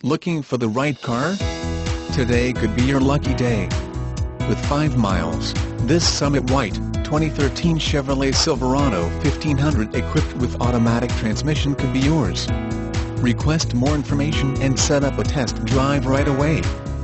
Looking for the right car? Today could be your lucky day. With 5 miles, this Summit White, 2013 Chevrolet Silverado 1500 equipped with automatic transmission could be yours. Request more information and set up a test drive right away.